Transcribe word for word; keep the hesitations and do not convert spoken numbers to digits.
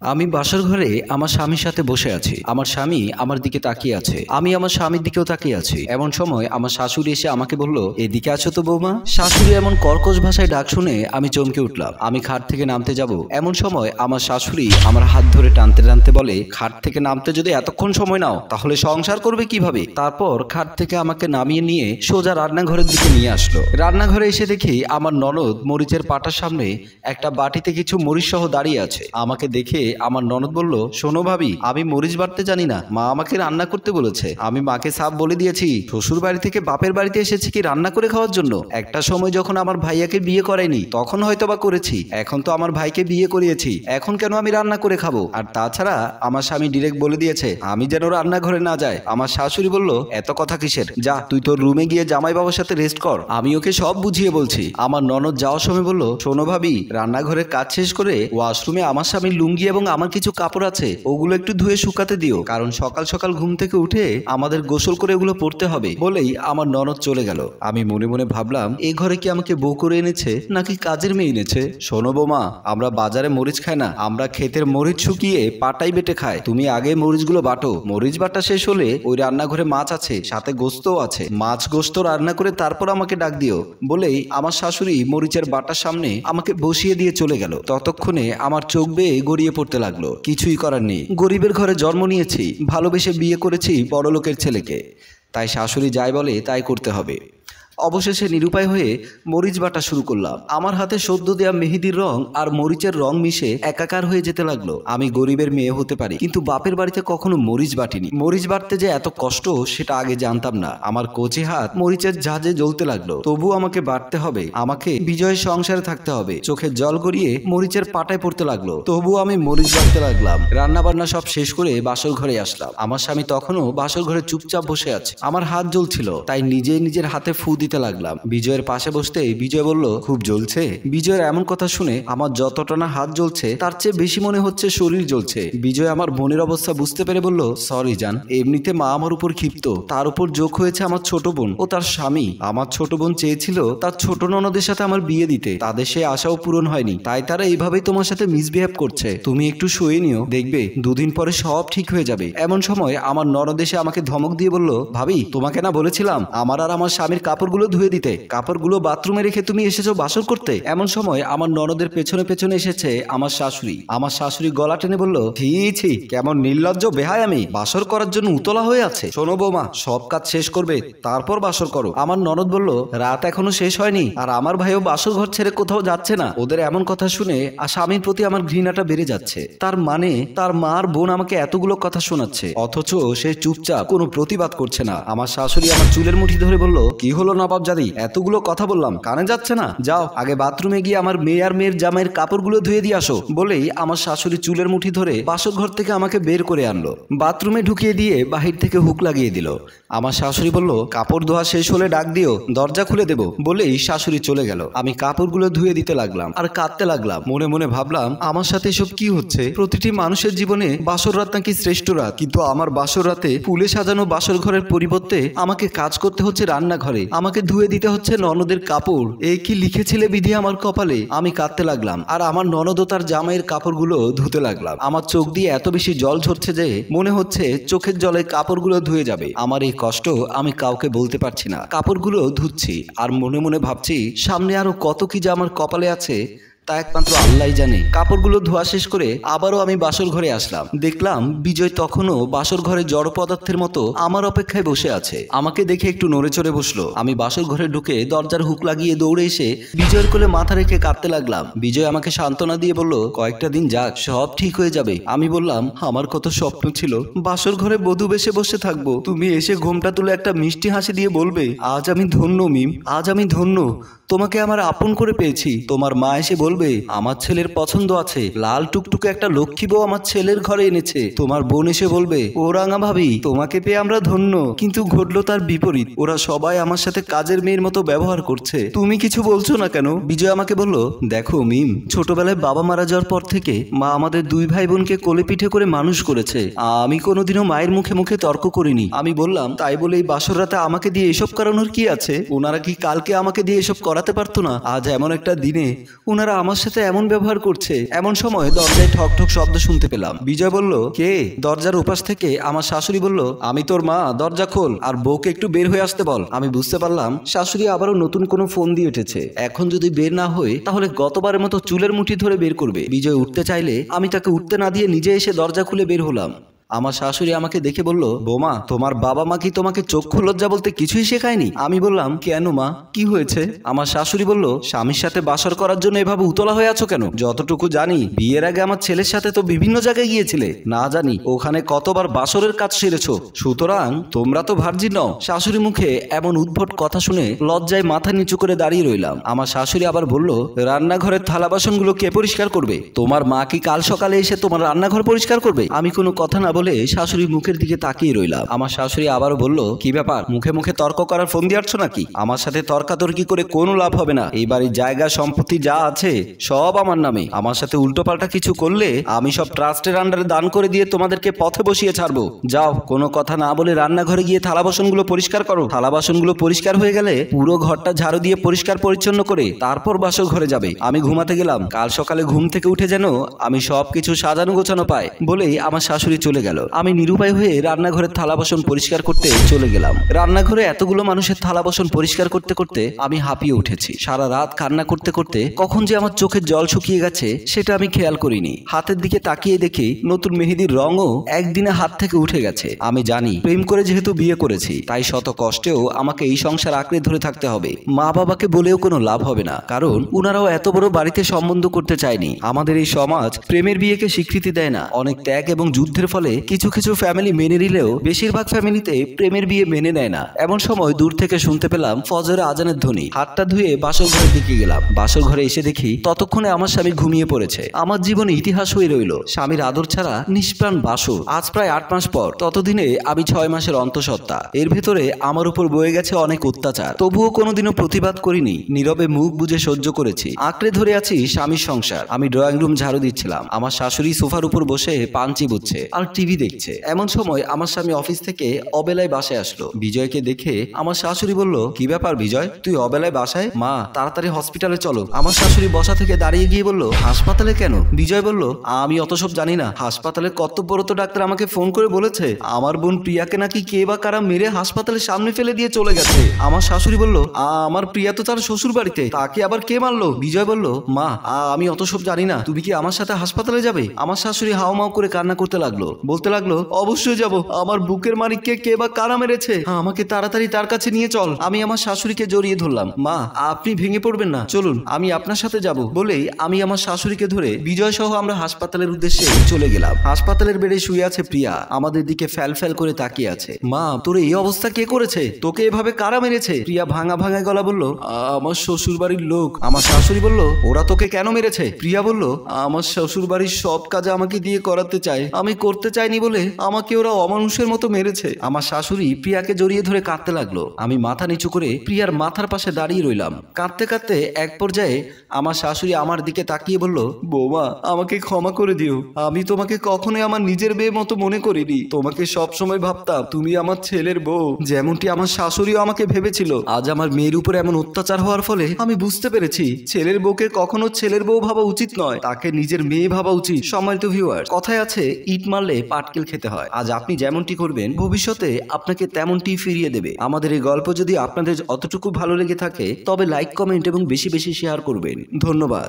আমি বাসার ঘরে আমার স্বামীর সাথে বসে আছি। আমার স্বামী আমার দিকে তাকিয়ে আছে, আমি আমার স্বামীর দিকেও তাকিয়ে আছি। এমন সময় আমার শাশুড়ি এসে আমাকে বলল, এদিকে আছো তো বৌমা। শাশুড়ি এমন কর্কশ ভাষায় ডাক শুনে আমি চমকে উঠলাম। আমি খাট থেকে নামতে যাব, এমন সময় আমার শাশুড়ি আমার হাত ধরে টানতে টানতে বলে, খাট থেকে নামতে যদি এতক্ষণ সময় নাও তাহলে সংসার করবে কিভাবে। তারপর খাট থেকে আমাকে নামিয়ে নিয়ে সোজা রান্নাঘরের দিকে নিয়ে আসলো। রান্নাঘরে এসে দেখি আমার ননদ মরিচের পাটার সামনে একটা বাটিতে কিছু মরিচ সহ দাঁড়িয়ে আছে। আমাকে দেখে আমার ননদ বলল, শোনো ভাবি, আমি মরিচ বাটতে জানি না, মা আমাকে রান্না করতে বলেছে। আমি মাকে সাফ বলে দিয়েছি, শ্বশুর বাড়ি থেকে বাপের বাড়িতে এসেছি কি রান্না করে খাওয়ার জন্য। একটা সময় যখন আমার ভাইয়াকে বিয়ে করায়নি তখন হয়তো বা করেছি, এখন তো আমার ভাইকে বিয়ে করিয়েছি, এখন কেন আমি রান্না করে খাবো। আর তাছাড়া আমার স্বামী ডিরেক্ট বলে দিয়েছে আমি যেন রান্নাঘরে না যাই। আমার শাশুড়ি বলল, এত কথা কিসের, যা তুই তোর রুমে গিয়ে জামাই বাবার সাথে রেস্ট কর, আমি ওকে সব বুঝিয়ে বলছি। আমার ননদ যাওয়ার সময় বলল, শোনো ভাবি, রান্নাঘরের কাজ শেষ করে ওয়াশরুমে আমার স্বামীর লুঙ্গি এবং আমার কিছু কাপড় আছে, ওগুলো একটু ধুয়ে শুকাতে দিও, কারণ সকাল সকাল ঘুম থেকে উঠে আমাদের গোসল করে ওগুলো পড়তে হবে। বলেই আমার ননদ চলে গেল। আমি মনে মনে ভাবলাম, এই ঘরে কি আমাকে বউ করে এনেছে নাকি কাজের মেয়ে এনেছে। শোনো বৌমা, আমরা বাজারে মরিচ খাই না, আমরা ক্ষেতের মরিচ শুকিয়ে পাটাই বেটে খাই। তুমি আগে মরিচগুলো বাটো, মরিচ বাটা শেষ হলে ওই রান্নাঘরে মাছ আছে, সাথে গোস্তও আছে, মাছ গোস্ত রান্না করে তারপর আমাকে ডাক দিও। বলেই আমার শাশুড়ি মরিচের বাটার সামনে আমাকে বসিয়ে দিয়ে চলে গেল। ততক্ষণে আমার চোখ বেয়ে গড়িয়ে পড়তে লাগলো। কিছুই করার নেই, গরিবের ঘরে জন্ম নিয়েছি, ভালোবেসে বিয়ে করেছি বড়লোকের ছেলেকে, তাই শাশুড়ি যাই বলে তাই করতে হবে। অবশেষে নিরুপায় হয়ে মরিচ বাটা শুরু করলাম। আমার হাতে সদ্য দেয়া মেহেদির রং আর মরিচের রং মিশে একাকার হয়ে যেতে লাগলো। আমি গরিবের মেয়ে হতে পারি, কিন্তু বাপের বাড়িতে কখনো মরিচ বাটিনি। মরিচ বাটতে যে এত কষ্ট সেটা আগে জানতাম না। আমার কচি হাত মরিচের ঝাঁজে জ্বলতে লাগলো। তবু আমাকে বাটতে হবে, আমাকে বিজয়ের সংসারে থাকতে হবে। চোখে জল গড়িয়ে মরিচের পাটায় পড়তে লাগলো। তবু আমি মরিচ বাটতে লাগলাম। রান্না বান্না সব শেষ করে বাসর ঘরে আসলাম। আমার স্বামী তখনও বাসর ঘরে চুপচাপ বসে আছে। আমার হাত জ্বলছিল, তাই নিজে নিজের হাতে ফু দিতে লাগলাম। বিজয়ের পাশে বসতেই বিজয় বলল, খুব জ্বলছে। বিজয়ের এমন কথা শুনে আমার যতটা না হাত জ্বলছে তার চেয়ে বেশি মনে হচ্ছে শরীর জ্বলছে। বিজয় আমার বোনের অবস্থা বুঝতে পেরে বলল, সরি জান, এমনিতে মা আমার উপর ক্ষিপ্ত, তার উপর যোগ হয়েছে আমার ছোট বোন ও তার স্বামী। আমার ছোট বোন চেয়েছিল তার ছোট ননদের সাথে আমার বিয়ে দিতে, তাদের সে আশাও পূরণ হয়নি, তাই তারা এইভাবেই তোমার সাথে মিসবিহেভ করছে। তুমি একটু শুয়ে নিও, দেখবে দুদিন পরে সব ঠিক হয়ে যাবে। এমন সময় আমার ননদ এসে আমাকে ধমক দিয়ে বলল, ভাবি, তোমাকে না বলেছিলাম আমার আর আমার স্বামীর কাপড়গুলো ধুয়ে দিতে, কাপড়গুলো বাথরুমে রেখে তুমি এসেছো বাসর করতে। এমন সময় আমার ননদের পেছনে পেছনে এসেছে আমার শাশুড়ি। আমার শাশুড়ি গলা টেনে বলল, ছি ছি, কেমন নির্লজ্জ বেহাই, আমি বাসর করার জন্য উতলা হয়ে আছে। শোনো বৌমা, সব কাজ শেষ করবে তারপর বাসর করো। আমার ননদ বলল, রাত এখনো শেষ হয়নি আর আমার ভাইও বাসর ঘর ছেড়ে কোথাও যাচ্ছে না। ওদের এমন কথা শুনে আর স্বামীর প্রতি আমার ঘৃণাটা বেড়ে যাচ্ছে। তার মানে তার মার বোন আমাকে এতগুলো কথা শোনাচ্ছে, অথচ সে চুপচাপ কোনো প্রতিবাদ করছে না। আমার শাশুড়ি আমার চুলের মুঠি ধরে বলল, কি হলো নবাব জাদি, এতগুলো কথা বললাম কানে যাচ্ছে না? যাও আগে বাথরুমে গিয়ে আমার মেয়ে আর মেয়ের জামাইয়ের কাপড়গুলো ধুয়ে দিয়ে আসো। বলেই আমার শাশুড়ি চুলের মুঠি ধরে বাসর ঘর থেকে আমাকে বের করে আনলো। বাথরুমে ঢুকিয়ে দিয়ে বাহির থেকে হুক লাগিয়ে দিল। আমার শাশুড়ি বলল, কাপড় ধোয়া শেষ হলে ডাক দিও, দরজা খুলে দেবো। বলেই শাশুড়ি চলে গেল। আমি কাপড়গুলো ধুয়ে দিতে লাগলাম আর কাঁদতে লাগলাম। মনে মনে ভাবলাম, আমার সাথে এসব কি হচ্ছে? প্রতিটি মানুষের জীবনে বাসর রাত নাকি শ্রেষ্ঠ রাত, কিন্তু আমার বাসর রাতে ফুলে সাজানো বাসর ঘরের পরিবর্তে আমাকে কাজ করতে হচ্ছে রান্নাঘরে, আমাকে ধুয়ে দিতে হচ্ছে ননদের কাপড়। এই কি লিখেছিলে বিধি আমার কপালে? আমি কাঁদতে লাগলাম আর আমার ননদ ও তার জামাইয়ের কাপড়গুলো ধুতে লাগলাম। আমার চোখ দিয়ে এত বেশি জল ঝরছে যে মনে হচ্ছে চোখের জলে কাপড়গুলো ধুয়ে যাবে। আমার এই কষ্ট আমি কাউকে বলতে পারছি না। কাপড়গুলো ধুচ্ছি আর মনে মনে ভাবছি, সামনে আরো কত কি যে আমার কপালে আছে তা একমাত্র আল্লাহই জানে। কাপড়গুলো ধোয়া শেষ করে আবারও আমি বাসর ঘরে আসলাম। দেখলাম বিজয় তখনও বাসর ঘরে জড় পদার্থের মতো আমার অপেক্ষায় বসে আছে। আমাকে দেখে একটু নড়ে চড়ে বসলো। আমি বাসর ঘরে ঢুকে দরজার হুক লাগিয়ে দৌড়ে এসে বিজয়ের কোলে মাথা রেখে কাঁদতে লাগলাম। বিজয় আমাকে সান্ত্বনা দিয়ে বলল, কয়েকটা দিন যাক, সব ঠিক হয়ে যাবে। আমি বললাম, আমার কত স্বপ্ন ছিল বাসর ঘরে বধূ বেশে বসে থাকবো, তুমি এসে ঘোমটা তুলে একটা মিষ্টি হাসি দিয়ে বলবে, আজ আমি ধন্য মিম, আজ আমি ধন্য, তোমাকে আমার আপন করে পেয়েছি। তোমার মা এসে বলবে, আমার ছেলের পছন্দ আছে, লাল টুকটুকে একটা লক্ষ্মী বউ আমার ছেলের ঘরে এনেছে। তোমার বোন এসে বলবে, ও রাঙা ভাবি, তোমাকে পেয়ে আমরা ধন্য। কিন্তু ঘটলো তার বিপরীত, ওরা সবাই আমার সাথে কাজের মেয়ের মতো ব্যবহার করছে। তুমি কিছু বলছো না কেন? বিজয় আমাকে বলল, দেখো মিম, ছোটবেলায় বাবা মারা যাওয়ার পর থেকে মা আমাদের দুই ভাই বোনকে কোলে পিঠে করে মানুষ করেছে। আমি কোনোদিনও মায়ের মুখে মুখে তর্ক করিনি। আমি বললাম, তাই বলে এই বাসর রাতে আমাকে দিয়ে এসব করানোর কি আছে? ওনারা কি কালকে আমাকে দিয়ে এসব করাতে সরাতে পারতো না। আজ এমন একটা দিনে ওনারা আমার সাথে এমন ব্যবহার করছে। এমন সময় দরজায় ঠক ঠক শব্দ শুনতে পেলাম। বিজয় বলল, কে? দরজার উপাস থেকে আমার শাশুড়ি বলল, আমি তোর মা, দরজা খোল আর বউকে একটু বের হয়ে আসতে বল। আমি বুঝতে পারলাম শাশুড়ি আবারও নতুন কোনো ফোন দিয়ে উঠেছে। এখন যদি বের না হয় তাহলে গতবারের মতো চুলের মুঠি ধরে বের করবে। বিজয় উঠতে চাইলে আমি তাকে উঠতে না দিয়ে নিজে এসে দরজা খুলে বের হলাম। আমার শাশুড়ি আমাকে দেখে বলল, বৌমা, তোমার বাবা মা কি তোমাকে চক্ষু লজ্জা বলতে কিছুই শেখায়নি? আমি বললাম, কেন মা, কি হয়েছে? আমার শাশুড়ি বলল, স্বামীর সাথে বাসর করার জন্য এভাবে উতলা হয়ে আছো কেন? যতটুকু জানি বিয়ের আগে আমার ছেলের সাথে তো বিভিন্ন জায়গায় গিয়েছিলে, না জানি ওখানে কতবার বাসরের কাজ সেরেছো, সুতরাং তোমরা তো ভার্জিন নও। শাশুড়ি মুখে এমন উদ্ভট কথা শুনে লজ্জায় মাথা নিচু করে দাঁড়িয়ে রইলাম। আমার শাশুড়ি আবার বলল, রান্নাঘরের থালা বাসনগুলো কে পরিষ্কার করবে? তোমার মা কি কাল সকালে এসে তোমার রান্নাঘর পরিষ্কার করবে? আমি কোনো কথা না বলে শাশুড়ির মুখের দিকে তাকিয়ে রইলাম। আমার শাশুড়ি আবারও বলল, কি ব্যাপার, মুখে মুখে তর্ক করার ফোন দিয়ে আসছো নাকি? আমার সাথে তর্কাতর্কি করে কোনো লাভ হবে না। এই বাড়ির জায়গা সম্পত্তি যা আছে সব আমার নামে। আমার সাথে উল্টোপাল্টা কিছু করলে আমি সব ট্রাস্টের আন্ডারে দান করে দিয়ে তোমাদেরকে পথে বসিয়ে ছাড়বো। যাও, কোনো কথা না বলে রান্নাঘরে গিয়ে থালা বাসনগুলো পরিষ্কার করো। থালা বাসনগুলো পরিষ্কার হয়ে গেলে পুরো ঘরটা ঝাড়ু দিয়ে পরিষ্কার পরিচ্ছন্ন করে তারপর বাসর ঘরে যাবে। আমি ঘুমাতে গেলাম, কাল সকালে ঘুম থেকে উঠে যেন আমি সবকিছু সাজানো গোছানো পাই। বলেই আমার শাশুড়ি চলে গেল। আমি নিরুপায় হয়ে রান্নাঘরের থালা বাসন পরিষ্কার করতে চলে গেলাম। রান্নাঘরে এতগুলো মানুষের থালা বাসন পরিষ্কার করতে করতে আমি হাঁপিয়ে উঠেছি। সারা রাত কান্না করতে করতে কখন যে আমার চোখের জল শুকিয়ে গেছে সেটা আমি খেয়াল করিনি। হাতের দিকে তাকিয়ে দেখি নতুন মেহেদির রঙও একদিনে হাত থেকে উঠে গেছে। আমি জানি প্রেম করে যেহেতু বিয়ে করেছি তাই শত কষ্টেও আমাকে এই সংসার আঁকড়ে ধরে থাকতে হবে। মা বাবাকে বলেও কোনো লাভ হবে না, কারণ উনারাও এত বড় বাড়িতে সম্বন্ধ করতে চায়নি। আমাদের এই সমাজ প্রেমের বিয়েকে স্বীকৃতি দেয় না। অনেক ত্যাগ এবং যুদ্ধের ফলে কিছু কিছু ফ্যামিলি মেনে নিলেও বেশিরভাগ ফ্যামিলিতে প্রেমের বিয়ে মেনে নেয় না। এমন সময় দূর থেকে শুনতে পেলাম ফজরের আজানের ধ্বনি। হাতটা ধুয়ে বাসর ঘরের দিকে গেলাম। বাসর ঘরে এসে দেখি ততক্ষণে আমার স্বামী ঘুমিয়ে পড়েছে। আমার জীবনে ইতিহাস হয়ে রইল স্বামীর আদর ছাড়া নিষ্প্রাণ বাসর। আজ প্রায় আট মাস পর, ততদিনে আমি ছয় মাসের অন্তঃসত্ত্বা। এর ভেতরে আমার উপর বয়ে গেছে অনেক অত্যাচার, তবুও কোনোদিনও প্রতিবাদ করিনি। নীরবে মুখ বুজে সহ্য করেছি। আঁকড়ে ধরে আছি স্বামীর সংসার। আমি ড্রয়িং রুম ঝাড়ু দিচ্ছিলাম। আমার শাশুড়ি সোফার উপর বসে পান চিবুচ্ছে আর টিভি দেখছে। এমন সময় আমার স্বামী অফিস থেকে অবেলায় বাসায় আসলো। বিজয়কে দেখে আমার শাশুড়ি বলল, কি ব্যাপার বিজয়, তুই অবেলায় বাসায়? মা, তাড়াতাড়ি হসপিটালে চলো। আমার শাশুড়ি বসা থেকে দাঁড়িয়ে গিয়ে বলল, হাসপাতালে কেন? বিজয় বলল, আমি অত সব জানি না। হাসপাতালে কর্তব্যরত ডাক্তার আমাকে ফোন করে বলেছে আমার বোন প্রিয়াকে নাকি কে বা কারা মেরে হাসপাতালের সামনে ফেলে দিয়ে চলে গেছে। আমার শাশুড়ি বলল, আমার প্রিয়া তো তার শ্বশুর বাড়িতে, তাকে আবার কে মারলো? বিজয় বলল, মা, আমি অত সব জানি না। তুমি কি আমার সাথে হাসপাতালে যাবে? আমার শাশুড়ি হাওমাও করে কান্না করতে লাগলো, বলতে লাগলো, অবশ্যই যাব। আমার বুকের মানিককে কে বা কারা মেরেছে, আমাকে তাড়াতাড়ি তার কাছে নিয়ে চল। আমি আমার শাশুড়িকে জড়িয়ে ধরলাম। মা, আপনি ভেঙে পড়বেন না, চলুন, আমি আপনার সাথে যাব। বলেই আমি আমার শাশুড়িকে ধরে বিজয় সহ আমরা হাসপাতালের উদ্দেশ্যে চলে গেলাম। হাসপাতালের বেডে শুয়ে আছে প্রিয়া, আমাদের দিকে ফ্যাল ফ্যাল করে তাকিয়ে আছে। মা, তোর এই অবস্থা কে করেছে? তোকে এভাবে কারা মেরেছে? প্রিয়া ভাঙা ভাঙা গলা বলল, আমার শ্বশুর বাড়ির লোক। আমার শাশুড়ি বলল, ওরা তোকে কেন মেরেছে? প্রিয়া বলল, আমার শ্বশুর বাড়ির সব কাজ আমাকে দিয়ে করাতে চায়, আমি করতে চাইনি বলে আমাকে ওরা অমানুষের মতো মেরেছে। আমার শাশুড়ি প্রিয়াকে জড়িয়ে ধরে কাঁদতে লাগলো। আমি মাথা নিচু করে প্রিয়ার মাথার পাশে দাঁড়িয়ে রইলাম। কাঁদতে কাঁদতে এক পর্যায়ে আমার শাশুড়ি আমার দিকে তাকিয়ে বলল, বৌমা, আমাকে ক্ষমা করে দিও। আমি তোমাকে কখনোই আমার নিজের মেয়ের মতো মনে করিনি। তোমাকে সব সময় ভাবতাম তুমি আমার ছেলের বউ, যেমনটি আমার শাশুড়িও আমাকে ভেবেছিল। আজ আমার মেয়ের উপর এমন অত্যাচার হওয়ার ফলে আমি বুঝতে পেরেছি ছেলের বউকে কখনো ছেলের বউ ভাবা উচিত নয়, তাকে নিজের মেয়ে ভাবা উচিত। সম্মানিত ভিউয়ার, কথায় আছে ইট মারলে পাটকেল খেতে হয়। আজ আপনি যেমনটি করবেন ভবিষ্যতে আপনাকে তেমনটি ফিরিয়ে দেবে। আমাদের এই গল্প যদি আপনাদের অতটুকু ভালো লেগে থাকে তবে লাইক, কমেন্ট এবং বেশি বেশি শেয়ার করবেন। ধন্যবাদ।